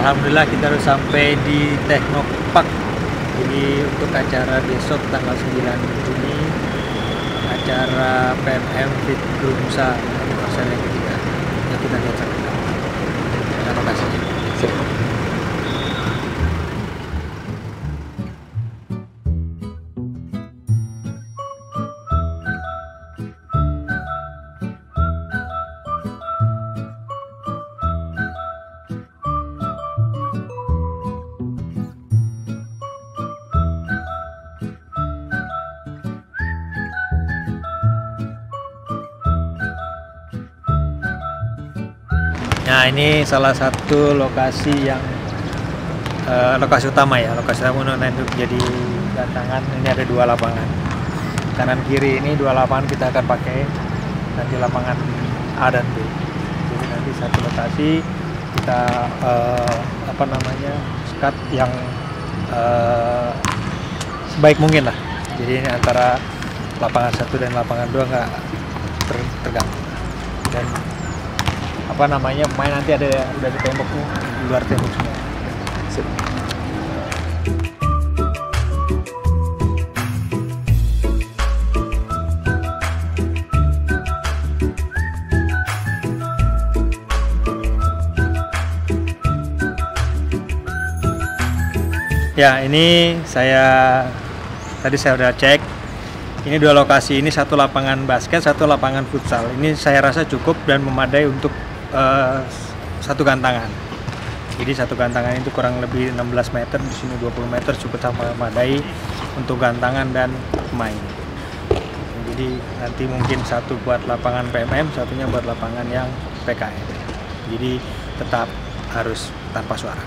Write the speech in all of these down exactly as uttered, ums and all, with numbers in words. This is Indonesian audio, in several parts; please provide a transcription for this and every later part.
Alhamdulillah kita udah sampai di Teknopark. Jadi untuk acara besok tanggal sembilan Juni, acara P M M Fit Grumsa anniversary yang ketiga. Ya kita lihat sama-sama. Terima kasih. Nah, ini salah satu lokasi yang uh, lokasi utama ya, lokasi utama untuk jadi gantangan. Ini ada dua lapangan, kanan kiri ini dua lapangan kita akan pakai nanti lapangan A dan B. Jadi nanti satu lokasi kita uh, apa namanya sekat yang uh, sebaik mungkin lah. Jadi ini antara lapangan satu dan lapangan dua nggak ter terganggu. Dan apa namanya pemain nanti ada udah di tembok tuh, di luar tembok semua. Sip. Ya, ini saya tadi saya udah cek. Ini dua lokasi, ini satu lapangan basket, satu lapangan futsal. Ini saya rasa cukup dan memadai untuk Uh, satu gantangan. Jadi satu gantangan itu kurang lebih enam belas meter, di sini dua puluh meter, cukup sama memadai untuk gantangan dan pemain. Jadi nanti mungkin satu buat lapangan P M M, satunya buat lapangan yang P K M. Jadi tetap harus tanpa suara.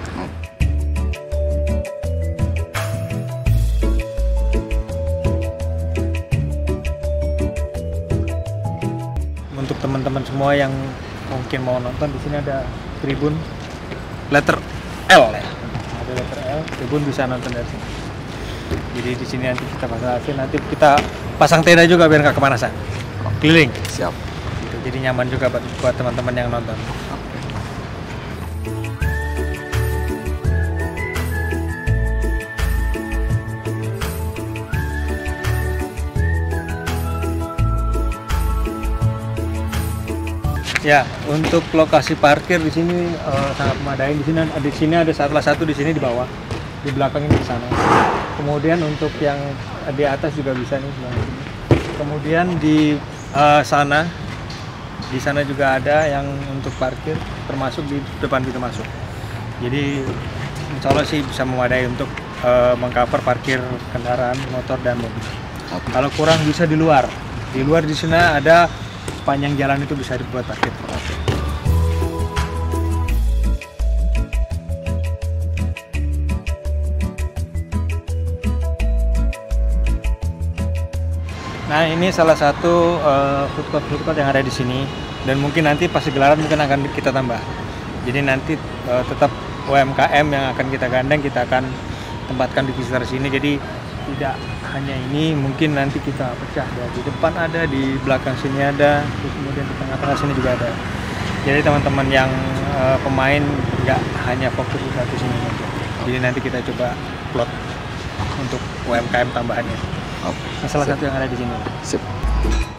Untuk teman-teman semua yang mungkin mau nonton, di sini ada tribun letter L ya, ada letter L, tribun bisa nonton dari sini. Jadi di sini nanti kita pasang, nanti kita pasang tenda juga biar nggak kemanasan, keliling. Siap. Gitu. Jadi nyaman juga buat, buat teman-teman yang nonton. Ya, untuk lokasi parkir di sini uh, sangat memadai. Di sini di sini ada salah satu di sini di bawah, di belakang ini di sana. Kemudian untuk yang di atas juga bisa nih. Kemudian di uh, sana, di sana juga ada yang untuk parkir, termasuk di depan pintu masuk. Jadi, insya Allah sih bisa memadai untuk uh, mengcover parkir kendaraan, motor dan mobil. Okay. Kalau kurang bisa di luar. Di luar di sana ada sepanjang jalan itu bisa dibuat parkir. Nah, ini salah satu uh, food court food court yang ada di sini, dan mungkin nanti pas gelaran mungkin akan kita tambah. Jadi nanti uh, tetap U M K M yang akan kita gandeng, kita akan tempatkan di sekitar sini. Jadi tidak hanya ini, mungkin nanti kita pecah ya. Di depan ada, di belakang sini ada, terus kemudian di tengah-tengah sini juga ada. Jadi teman-teman yang uh, pemain nggak hanya fokus di satu sini aja. Jadi nanti kita coba plot untuk U M K M tambahannya. Oke. Nah, salah Sip. satu yang ada di sini. Sip.